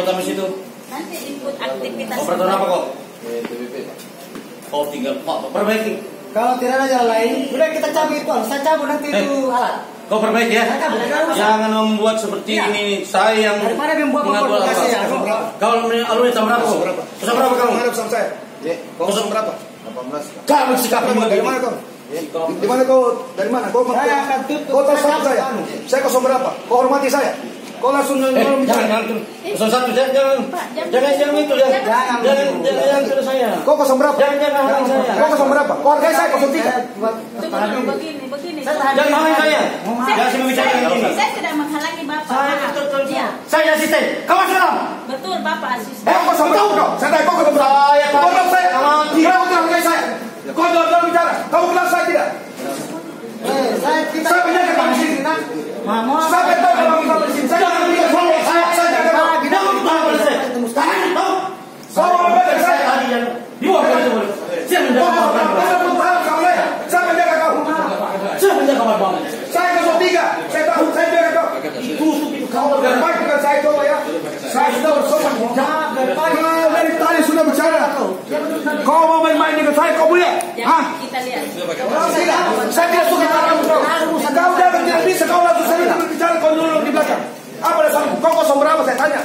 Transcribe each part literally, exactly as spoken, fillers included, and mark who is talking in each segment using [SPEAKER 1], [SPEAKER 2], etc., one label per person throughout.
[SPEAKER 1] pertama situ?
[SPEAKER 2] Nanti ikut aktivitas.
[SPEAKER 1] Oh, peraturan apa kok? T B P. Oh, tinggal Pak perbaiki.
[SPEAKER 3] Kalau tidak ada jalan lain, udah kita cabut itu, saya cabut nanti
[SPEAKER 1] Eh.
[SPEAKER 3] itu alat.
[SPEAKER 1] Kau perbaiki ya?
[SPEAKER 3] Saya cabut, jangan usah.
[SPEAKER 1] Jangan membuat seperti
[SPEAKER 3] Ya.
[SPEAKER 1] ini. Saya yang
[SPEAKER 3] Daripada membuat
[SPEAKER 1] mengatur
[SPEAKER 3] provokasi ya.
[SPEAKER 1] apa. Kau alurnya jam berapa?
[SPEAKER 4] Kosong berapa?
[SPEAKER 1] Kosong berapa kamu?
[SPEAKER 4] Menghadap sama saya. Kosong berapa?
[SPEAKER 5] delapan belas.
[SPEAKER 1] Kamu sikapnya
[SPEAKER 4] Dari
[SPEAKER 1] begini.
[SPEAKER 4] mana kau? Di mana kau? Dari mana? Kau
[SPEAKER 3] Saya akan tutup.
[SPEAKER 4] Kau tahu
[SPEAKER 3] Saya
[SPEAKER 4] sama saya?
[SPEAKER 3] cabut.
[SPEAKER 4] Saya kosong berapa? Kau hormati saya. Kau langsung
[SPEAKER 1] Eh,
[SPEAKER 4] nyolong
[SPEAKER 1] jangan, jangan, kosong satu, jangan, jangan,
[SPEAKER 2] Pak, jangan.
[SPEAKER 1] jangan, jangan itu, jangan,
[SPEAKER 3] Jangan.
[SPEAKER 1] jangan, jangan, jangan ke saya.
[SPEAKER 4] Kau kosong berapa?
[SPEAKER 1] Jangan, jangan halangi saya.
[SPEAKER 4] Kau kosong berapa? Kau hargai saya kosong tiga.
[SPEAKER 3] Saya buat
[SPEAKER 2] Tunggu
[SPEAKER 3] pertahanan
[SPEAKER 2] dulu,
[SPEAKER 3] ini.
[SPEAKER 2] begini, begini.
[SPEAKER 3] Saya tahan.
[SPEAKER 1] Jangan halangi saya.
[SPEAKER 2] Saya-
[SPEAKER 1] Jangan saya membicarakan
[SPEAKER 2] saya-
[SPEAKER 1] ini.
[SPEAKER 2] Saya tidak menghalangi Bapak.
[SPEAKER 1] Saya
[SPEAKER 2] Maaf.
[SPEAKER 1] betul,
[SPEAKER 2] Iya,
[SPEAKER 1] saya asisten. Kau asisten.
[SPEAKER 2] betul Bapak asisten.
[SPEAKER 4] Kau kosong berapa? Kau? Saya tanya kau kosong berapa?
[SPEAKER 1] Saya
[SPEAKER 4] Kau bilang saya.
[SPEAKER 1] amati.
[SPEAKER 4] Kau tidak hargai saya. Kau jangan jangan bicara. Kau bilang saya tidak.
[SPEAKER 3] Eh, saya kita
[SPEAKER 4] Saya menjaga kamu di sini.
[SPEAKER 3] Mama.
[SPEAKER 4] Sampai tahu kalau kamu di sini. Saya jangan bicara. Saya saya saya jaga kau.
[SPEAKER 1] Jangan tahu pada saya. Jangan tahu.
[SPEAKER 4] Kau mau menjaga
[SPEAKER 1] Saya
[SPEAKER 4] saya.
[SPEAKER 1] tadi yang di bawah saya boleh. Saya
[SPEAKER 4] Kau
[SPEAKER 1] menjaga
[SPEAKER 4] mau
[SPEAKER 1] kabar
[SPEAKER 4] menjaga pertahanan sama saya. Saya menjaga kau.
[SPEAKER 1] Saya menjaga kabar bang.
[SPEAKER 4] Saya kosong tiga. Saya tahu. Saya jaga kau.
[SPEAKER 1] Tusuk itu kau.
[SPEAKER 4] Dan baik dengan saya coba ya. Saya sudah bersopan. Kau dari tadi sudah bicara. Kau mau main-main dengan saya, kau boleh? Hah?
[SPEAKER 2] Jangan kita lihat.
[SPEAKER 4] Tidak. Saya tidak suka cara kau. Kau jangan tidak bisa kau langsung saya berbicara kau dulu di belakang. Apa dasarmu? Kau kosong berapa saya tanya?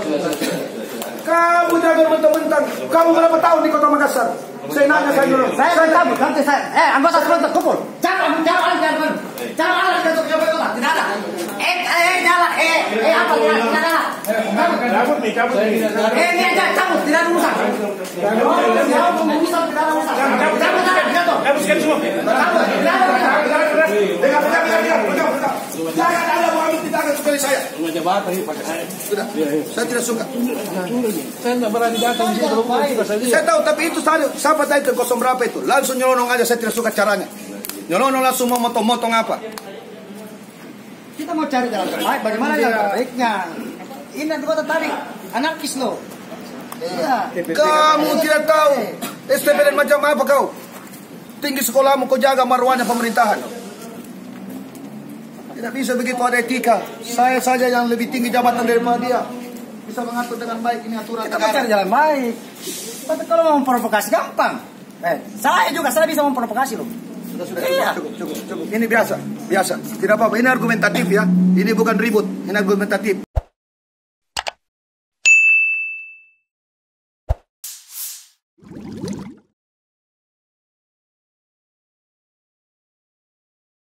[SPEAKER 4] Kamu jangan mentang-mentang. Kamu berapa tahun di Kota Makassar? Saya nanya saya dulu.
[SPEAKER 3] Saya akan cabut nanti saya. Eh, anggota sebentar kumpul. Jangan, jangan, jangan. Jangan ada jatuh ke bawah. Tidak ada. Eh, eh, jalan. Eh, eh, apa tidak tidak ada.
[SPEAKER 4] Cabut nih, cabut nih.
[SPEAKER 3] Eh, ini aja cabut, tidak ada urusan. Kalau mau urusan tidak ada urusan. Cabut, cabut, cabut, jatuh.
[SPEAKER 4] Cabut sekali semua.
[SPEAKER 3] Cabut, tidak ada urusan.
[SPEAKER 4] Dengar, dengar, dengar, dengar, dengar, dengar. Jangan ada orang tidak akan suka saya. Sudah. Saya tidak suka.
[SPEAKER 5] Saya nggak berani datang di sini.
[SPEAKER 4] Saya tahu, tapi itu tadi siapa tadi itu kosong berapa itu? Langsung nyelonong aja, saya tidak suka caranya. Nyelonong langsung mau motong-motong apa?
[SPEAKER 3] Kita mau cari jalan terbaik. Bagaimana jalan terbaiknya? Ini anggota tadi anarkis loh. Iya.
[SPEAKER 4] Kamu tidak tahu S T B dan macam apa kau? Tinggi sekolahmu kau jaga marwahnya pemerintahan. Tidak bisa begitu, ada etika. Saya saja yang lebih tinggi jabatan daripada dia. Bisa mengatur dengan baik ini aturan
[SPEAKER 3] Kita mau cari jalan baik. Tapi kalau mau memprovokasi gampang. Eh, saya juga saya bisa memprovokasi loh.
[SPEAKER 4] Sudah, sudah,
[SPEAKER 3] Iya.
[SPEAKER 4] cukup, cukup, cukup. Ini biasa, biasa. Tidak apa-apa, ini argumentatif ya. Ini bukan ribut, ini argumentatif.